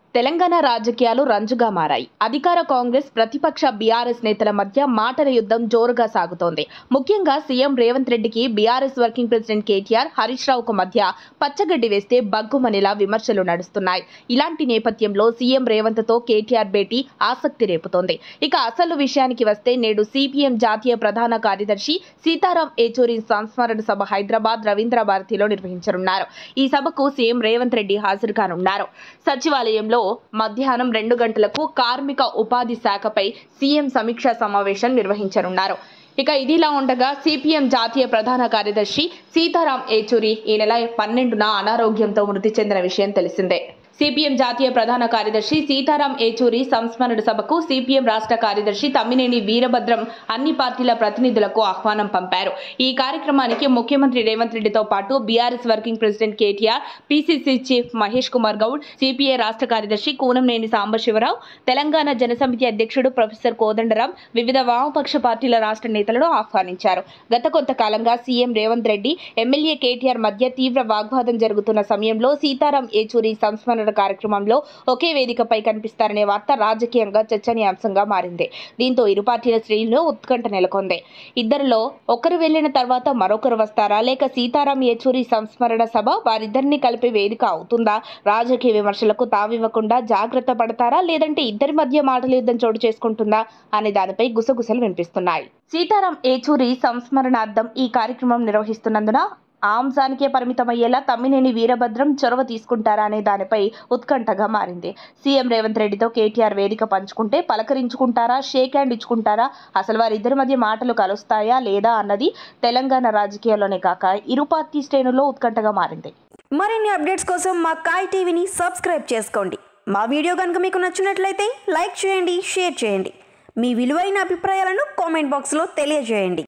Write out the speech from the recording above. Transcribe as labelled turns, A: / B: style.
A: తెలంగాణ రాజకీయాలు రంజుగా మారాయి. అధికార కాంగ్రెస్, ప్రతిపక్ష బీఆర్ఎస్ నేతల మధ్య మాటల యుద్ధం జోరుగా సాగుతోంది. ముఖ్యంగా సీఎం రేవంత్ రెడ్డికి BRS working president KTR, Harish రావుకు మధ్య పచ్చగడ్డి వేస్తే బగ్గుమనేలా విమర్శలు నడుస్తున్నాయి. ఇలాంటి నేపథ్యంలో సీఎం రేవంత్ తో కేటీఆర్ భేటీ ఆసక్తి రేపుతోంది. ఇక అసలు విషయానికి వస్తే నేడు సిపిఎం జాతీయ ప్రధాన కార్యదర్శి సీతారాం ఏచూరి సంస్మరణ సభ హైదరాబాద్ రవీంద్ర భారతిలో నిర్వహించనున్నారు. ఈ సభకు సీఎం రేవంత్ రెడ్డి హాజరు కానున్నారు. సచివాలయంలో మధ్యాహ్నం 2 గంటలకు కార్మిక ఉపాధి శాఖపై సీఎం సమీక్షా సమావేశం నిర్వహించనున్నారు. ఇక ఇదిలా ఉండగా సిపిఎం జాతీయ ప్రధాన కార్యదర్శి సీతారాం ఏచూరి ఈ నెల 12న అనారోగ్యంతో మృతి చెందిన విషయం తెలిసిందే. సిపిఎం జాతీయ ప్రధాన కార్యదర్శి సీతారాం ఏచూరి సంస్మరణ సభకు సిపిఎం రాష్ట్ర కార్యదర్శి తమ్మినేని వీరభద్రం అన్ని పార్టీల ప్రతినిధులకు ఆహ్వానం పంపారు. ఈ కార్యక్రమానికి ముఖ్యమంత్రి రేవంత్ రెడ్డితో పాటు BRS working president KTR, PCC chief Mahesh Kumar Goud, CPI రాష్ట్ర కార్యదర్శి కూనంనేని సాంబశివరావు, తెలంగాణ జనసమితి అధ్యక్షుడు ప్రొఫెసర్ కోదండరాం, వివిధ వామపక్ష పార్టీల రాష్ట్ర నేతలను ఆహ్వానించారు. గత కొంతకాలంగా CM Revanth Reddy, MLA KTR మధ్య తీవ్ర వాగ్వాదం జరుగుతున్న సమయంలో సీతారాం ఏచూరి సంస్మరణ కార్యక్రమంలో ఒకే వేదికపై కనిపిస్తారనే వార్త రాజకీయంగా చర్చనీయాంశంగా మారింది. దీంతో ఇరు పార్టీల శ్రేణుల్లో ఉత్కంఠ నెలకొంది. ఇద్దరిలో ఒకరు వెళ్లిన తర్వాత మరొకరు వస్తారా, లేక సీతారాం ఏచూరి సంస్మరణ సభ వారిద్దరిని కలిపే వేదిక అవుతుందా? రాజకీయ విమర్శలకు తావివ్వకుండా జాగ్రత్త పడతారా, లేదంటే ఇద్దరి మధ్య మాటల యుద్ధం చోటు చేసుకుంటుందా అనే దానిపై గుసగుసలు వినిపిస్తున్నాయి. సీతారాం ఏచూరి సంస్మరణార్థం ఈ కార్యక్రమం నిర్వహిస్తున్నందున ఆ అంశానికే పరిమితమయ్యేలా తమ్మినేని వీరభద్రం చొరవ తీసుకుంటారా అనే దానిపై ఉత్కంఠగా మారింది. సీఎం రేవంత్ రెడ్డితో కేటీఆర్ వేదిక పంచుకుంటే పలకరించుకుంటారా, షేక్ హ్యాండ్ ఇచ్చుకుంటారా, అసలు వారిద్దరి మధ్య మాటలు కలుస్తాయా లేదా అన్నది తెలంగాణ రాజకీయాల్లోనే కాక ఇరు పార్టీ శ్రేణుల్లో ఉత్కంఠగా మారింది.
B: మరిన్ని అప్డేట్స్ కోసం మా కాయ్ టీవీని సబ్స్క్రైబ్ చేసుకోండి. మా వీడియో కనుక మీకు నచ్చినట్లయితే లైక్ చేయండి, షేర్ చేయండి. మీ విలువైన అభిప్రాయాలను కామెంట్ బాక్స్లో తెలియజేయండి.